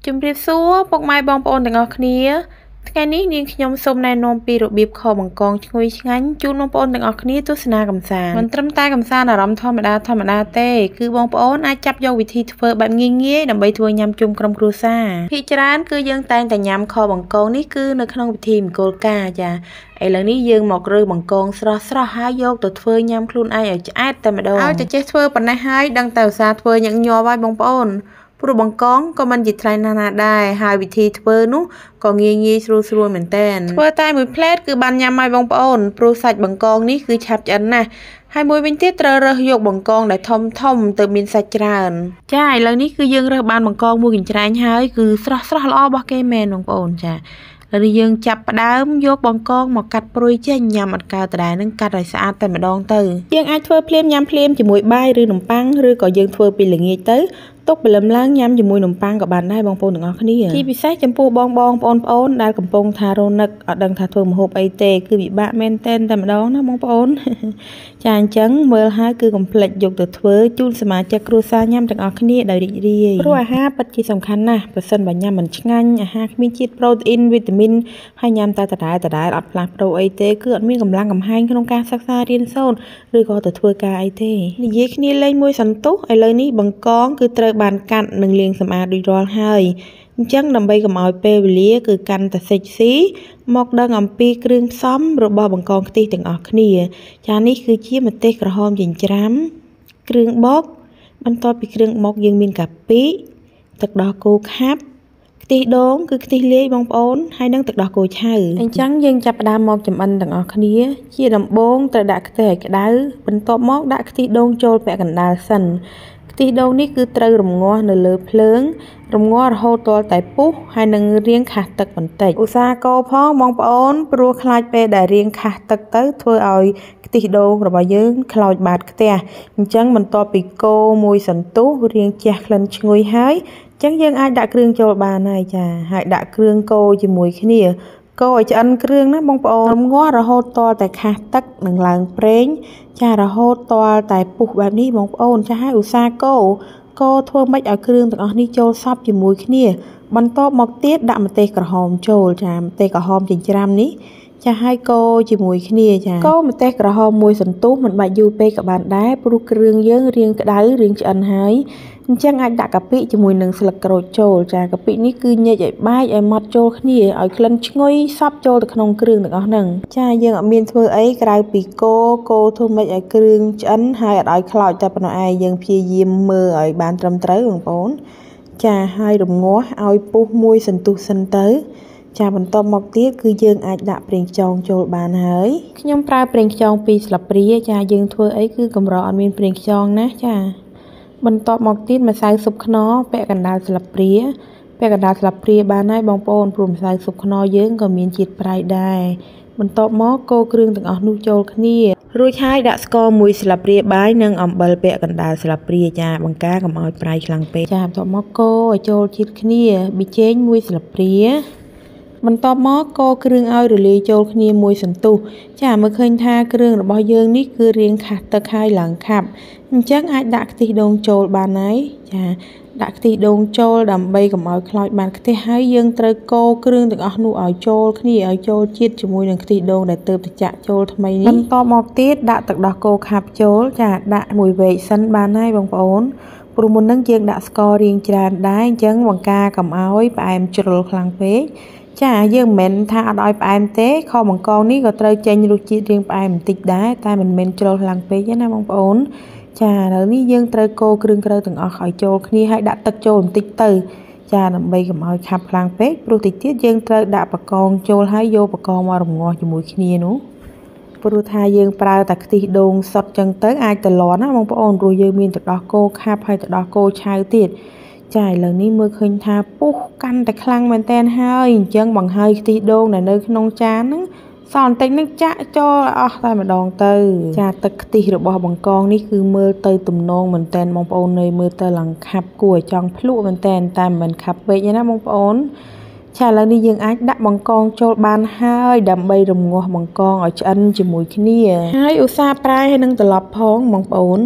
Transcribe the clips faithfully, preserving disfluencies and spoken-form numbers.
ជំរាបសួរពុកម៉ែបងប្អូនទាំងអស់គ្នាថ្ងៃនេះនាងខ្ញុំសូមណែនាំពីរបៀបខបង្កងឈ្ងុយឆ្ងាញ់ជូនបងប្អូនទាំងអស់គ្នាទស្សនាកម្សាន្តមិនត្រឹមតែកម្សាន្តអារម្មណ៍ធម្មតាធម្មតាទេគឺបងប្អូនអាចចាប់យកវិធីធ្វើបែបងាយងាយដើម្បីធ្វើញ៉ាំជុំក្រុមគ្រួសារភាគច្រើនគឺយើងតែងតែញ៉ាំខបង្កងនេះគឺនៅក្នុងពិធីមង្គលការចាឥឡូវនេះយើងមករើសបង្កងស្រស់ស្រស់ហើយយកទៅធ្វើញ៉ាំខ្លួនឯងឲ្យឆ្អែតតែម្ដងឲ្យតែចេះធ្វើប៉ុណ្ណេះហើយដឹងតែឧស្សាហ៍ធ្វើញឹកញាប់ហើយបងប្អូនព្រោះបង្កងក៏មិនជាថ្លៃណាស់ណាដែរហើយវិធីធ្វើនោះក៏ងាយងាយស្រួលស្រួលមែនតើធ្វើតែមួយផ្លែតគឺបានញ៉ាំហើយបងប្អូនព្រោះសាច់បង្កងនេះគឺឆាប់ឆ្អិនណាស់ហើយមួយវិញទៀតត្រូវរើសយកបង្កងដែលធំធំទៅមានសាច់ច្រើនចាឥឡូវនេះគឺយើងរើសបានបង្កងមួយកញ្ច្រែងហើយគឺស្រស់ស្រស់ល្អរបស់គេមែនបងប្អូនចាហើយយើងចាប់ផ្ដើមយកបង្កងមកកាត់ព្រុយចេញញ៉ាំអត់កើដដែលនឹងកាត់ឲ្យស្អាតតែម្ដងទៅយើងអាចធ្វើភ្លាមញ៉ាំភ្លាមជាមួយបាយឬនំប៉័ងឬក៏យើងធ្វើពីល្ងាចទៅទុកព្រលឹមឡើងញ៉ាំជាមួយនំប៉័ងក៏បានដែរបងប្អូនទាំងអស់គ្នាជាពិសេសចំពោះបងបងប្អូនប្អូនដែលកំពុងថារនឹកអត់ដឹងថាធ្វើម្ហូបអីទេគឺពិបាកមែនតែតែម្ដងណាបងប្អូនចាអញ្ចឹងមើលហើយគឺកុំភ្លេចយកទៅធ្វើជូនសមាជិកគ្រួសារញ៉ាំទាំងអស់គ្នាដោយរីករាយព្រោះអាហារពិតជាសំខាន់ណាស់ប្រសិនបើញ៉ាំមិនឆ្ងាញ់អាហារគ្មានជាតិប្រូតអ៊ីនវីតាមីនហើយញ៉ាំតែដដែលដដែលអត់ផ្លាស់ប្ដូរអីទេគឺអត់មានកម្លាំងកំហែងក្នុងការសិក្សារៀនសូត្រឬក៏ទៅធ្វើការអីទេនិយាយគ្នាលេងមួយសន្ទុះឥឡូវនេះបង្កងគឺត្រូវបានកាត់និងលាងសម្អាតរួចរាល់ហើយអញ្ចឹងដើម្បីកុំឲ្យពេលវេលាគឺកាន់តែសិចស៊ីមកដឹងអំពីគ្រឿងផ្សំរបស់បង្កងខ្ទិះទាំងអស់គ្នាចានេះគឺជាម្ទេសក្រហមចិញ្ច្រាំគ្រឿងបុកបន្ទាប់ពីគ្រឿងបុកយើងមានកាពិទឹកដោះគោខាប់ខ្ទិះដូងគឺខ្ទិះលាយបងប្អូនហើយនិងទឹកដោះគោឆៅអញ្ចឹងយើងចាប់ផ្ដើមមកចម្អិនទាំងអស់គ្នាជាដំបូងត្រូវដាក់ខ្ទះឲ្យក្តៅបន្ទាប់មកដាក់ខ្ទិះដូងចូលពាក់កណ្ដាលសិនខ្ទិះដូងនេះគឺត្រូវរំងាស់នៅលើភ្លើងរំងាស់រហូតទាល់តែពុះហើយនឹងរាងខាស់ទឹកបន្តិចឧស្សាហ៍កូរផងបងប្អូនព្រោះខ្លាចពេលដែលរាងខាស់ទឹកទៅធ្វើឲ្យខ្ទិះដូងរបស់យើងខ្លោចបាតខ្ទះអញ្ចឹងបន្ទាប់ពីកូរមួយសន្ទុះរាងជះក្លិនឈ្ងុយហើយអញ្ចឹងយើងអាចដាក់គ្រឿងចូលបានហើយចាហើយដាក់គ្រឿងកូរជាមួយគ្នាកូរឲ្យឆ្អិនគ្រឿងណាបងប្អូនរំងាស់រហូតទាល់តែខាស់ទឹកនិងឡើងប្រេងចារហូតទាល់តែពុះបែបនេះបងប្អូនចាឲ្យឧស្សាហ៍កូរកូរធ្វើម៉េចឲ្យគ្រឿងទាំងអស់នេះចូលសព្វជាមួយគ្នាបន្ទាប់មកទៀតដាក់ម្ទេសក្រហមចូលចាម្ទេសក្រហមចិញ្ច្រាំនេះចាឲ្យកូរជាមួយគ្នាចាកូរម្ទេសក្រហមមួយសន្ទុះមិនបាច់យូរពេកក៏បានដែរព្រោះគ្រឿងយើងរាងក្តៅរាងឆ្អិនហើយអញ្ចឹងអាចដាក់កាពិជាមួយនឹងស្លឹកក្រូចចូលចាកាពិនេះគឺញែកឲ្យបែកឲ្យម៉ត់ចូលគ្នាឲ្យក្លិនឈ្ងុយសព្វចូលទៅក្នុងគ្រឿងទាំងអស់ហ្នឹងចាយើងអត់មានធ្វើអីក្រៅពីកូរកូរធ្វើម៉េចឲ្យគ្រឿងឆ្អិនហើយអត់ឲ្យខ្លោចតែប៉ុណ្ណោះឯងយើងព្យាយាមមើលឲ្យបានត្រឹមត្រូវបងប្អូនចាហើយរំងាស់ឲ្យពុះមួយសន្ទុះសិនទៅចាបន្ទាប់មកទៀតគឺយើងអាចដាក់ប្រេងខ្យងចូលបានហើយខ្ញុំប្រើប្រេងខ្យងពីរស្លាបព្រាចាយើងធ្វើអីគឺកម្រអត់មានប្រេងខ្យងណាចាបន្ទាប់មកទៀតម្សៅស៊ុបខ្នុរពាក់កណ្ដាលស្លាបព្រាពាក់កណ្ដាលស្លាបព្រាបានហើយបងប្អូនព្រោះម្សៅស៊ុបខ្នុរយើងក៏មានជាតិប្រៃដែរបន្ទាប់មកកូរគ្រឿងទាំងអស់នោះចូលគ្នារួចហើយដាក់ស្ករមួយស្លាបព្រាបាយនិងអំបិលពាក់កណ្ដាលស្លាបព្រាចាបង្ការកុំឲ្យប្រៃខ្លាំងពេកចាបន្ទាប់មកកូរឲ្យចូលជាតិគ្នាប៊ីចេងមួយស្លាបព្រាបន្ទាប់មកកូរគ្រឿងឲ្យរលាយចូលគ្នាមួយសន្ទុះចាមើលឃើញថាគ្រឿងរបស់យើងនេះគឺរាងខាស់ទឹកហើយឡើងខាប់អញ្ចឹងអាចដាក់ខ្ទិះដូងចូលបានហើយចាដាក់ខ្ទិះដូងចូលដើម្បីកុំឲ្យខ្លោចបានខ្ទះហើយយើងត្រូវកូរគ្រឿងទាំងអស់នោះឲ្យចូលគ្នាឲ្យចូលជាតិជាមួយនឹងខ្ទិះដូងដែលទើបតែចាក់ចូលថ្មីនេះបន្ទាប់មកទៀតដាក់ទឹកដោះគោខាប់ចូលចាដាក់មួយវែកសិនបានហើយបងប្អូនព្រោះមុននឹងយើងដាក់ស្កររាងច្រើនដែរអញ្ចឹងបង្ការកុំឲ្យផ្អែមជ្រុលខ្លាំងពេកចាយើងមិនមែនថាអត់ឲ្យផ្អែមទេខបង្កងនេះក៏ត្រូវចេញរសជាតិរាងផ្អែមបន្តិចដែរតែមិនមែនជ្រុលខ្លាំងពេកទេណាបងប្អូនចាឥឡូវនេះយើងត្រូវកូរគ្រឿងក្រៅទាំងអស់ឲ្យចូលគ្នាហើយដាក់ទឹកចូលបន្តិចទៅចាដើម្បីកុំឲ្យខាប់ខ្លាំងពេកព្រោះតិចទៀតយើងត្រូវដាក់បកងចូលហើយយកបកងមករំងាស់ជាមួយគ្នានោះព្រោះថាយើងប្រើតែខ្ទិះដូងសុទ្ធចឹងទៅអាចតលាន់ណាបងប្អូនព្រោះយើងមានទឹកដោះគោខាប់ហើយទឹកដោះគោឆៅទៀតចាឥឡូវនេះមើលឃើញថាពុះកាន់តែខ្លាំងមែនតើហើយអញ្ចឹងបង្ហើយខ្ទិះដូងដែលនៅក្នុងចានហ្នឹងសល់បន្តិចនឹងចាក់ចូលអស់តែម្ដងទៅចាទឹកខ្ទិះរបស់បង្កងនេះគឺមើលទៅទំនងមែនតើបងប្អូននៅមើលទៅឡើងខាប់គួរឲ្យចង់ភ្លក់មែនតើតែមិនខាប់ពេកទេណាបងប្អូនចាឥឡូវនេះយើងអាចដាក់បង្កងចូលបានហើយដើម្បីរំងាស់បង្កងឲ្យឆ្អិនជាមួយគ្នាហើយឧស្សាហ៍ប្រែហើយនឹងត្រឡប់ផងបងប្អូន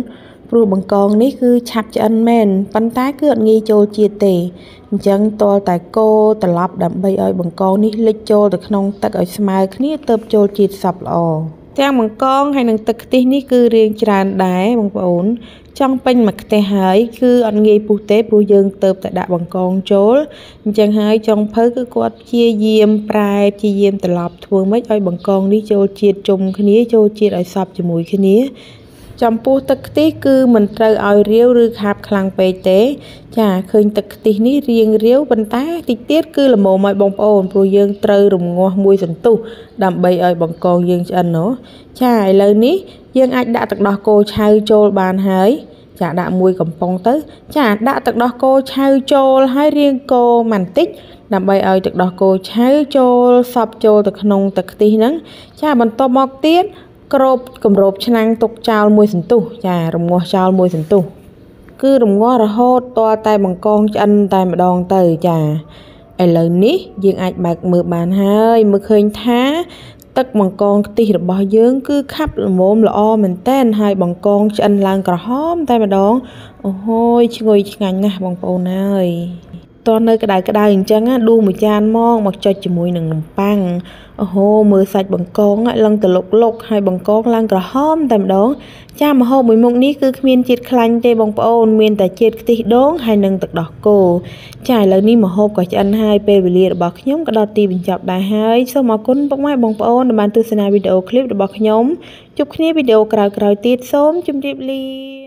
ព្រោះបង្កងនេះគឺឆាប់ឆ្អិនមែនប៉ុន្តែគឺអត់ងាយចូលជាតិទេអញ្ចឹងតលតែកូរត្រឡប់ដើម្បីឲ្យបង្កងនេះលិចចូលទៅក្នុងទឹកឲ្យស្មើគ្នាទើបចូលជាតិសព្វល្អទាំងបង្កងហើយនឹងទឹកខ្ទិះនេះគឺរាងច្រើនដែរបងប្អូនចង់ពេញមួយខ្ទះហើយគឺអត់ងាយពុះទេព្រោះយើងទៅតែដាក់បង្កងចូលអញ្ចឹងហើយចុងភៅគឺគាត់ព្យាយាមប្រែព្យាយាមត្រឡប់ធ្វើម៉េចឲ្យបង្កងនេះចូលជាតិជុំគ្នាចូលជាតិឲ្យសព្វជាមួយគ្នាចំពោះទឹកខ្ទិះគឺមិនត្រូវឲ្យរាវឬខាប់ខ្លាំងពេកទេចាឃើញទឹកខ្ទិះនេះរាងរាវប៉ុន្តែតិចទៀតគឺល្មមឲ្យបងប្អូនព្រោះយើងត្រូវរំងាស់មួយសន្ទុះដើម្បីឲ្យបង្កងយើងឆ្អិនណូចាឥឡូវនេះយើងអាចដាក់ទឹកដោះគោឆៅចូលបានហើយចាដាក់មួយកំប៉ុងទៅចាដាក់ទឹកដោះគោឆៅចូលហើយរៀងកូរបន្តិចដើម្បីឲ្យទឹកដោះគោឆៅចូលសព្វចូលទៅក្នុងទឹកខ្ទិះហ្នឹងចាបន្ទាប់មកទៀតក្របគម្របឆ្នាំងទុកចោលមួយសន្ទុះចារំងាស់ចោលមួយសន្ទុះគឺរំងាស់រហូតទាល់តែបង្កងឆ្អិនតែម្ដងទៅចាឥឡូវនេះយើងអាចបើកមើលបានហើយមើលឃើញថាទឹកបង្កងខ្ទិះរបស់យើងគឺខាប់ល្មមល្អមែនតែនហើយបង្កងឆ្អិនឡើងក្រហមតែម្ដងអូហូយឈ្ងុយឆ្ងាញ់ណាស់បងប្អូនអើយតោះនៅក្តៅក្តៅអញ្ចឹងដួសមួយចានមកមកចុចជាមួយនឹងនំប៉័ងអូហូមើលសាច់បង្កងឡើងទៅលុកលុកហើយបង្កងឡើងក្រហមតែម្ដងចាម្ហូបមួយមុខនេះគឺគ្មានជាតិខ្លាញ់ទេបងប្អូនមានតែជាតិខ្ទិះដូងហើយនិងទឹកដោះគោចាឥឡូវនេះម្ហូបក៏ឆ្អិនហើយពេលវេលារបស់ខ្ញុំក៏ដល់ទីបញ្ចប់ដែរហើយសូមអរគុណពុកម៉ែបងប្អូនដែលបានទស្សនាវីដេអូឃ្លីបរបស់ខ្ញុំជួបគ្នាវីដេអូក្រោយៗទៀតសូមជម្រាបលា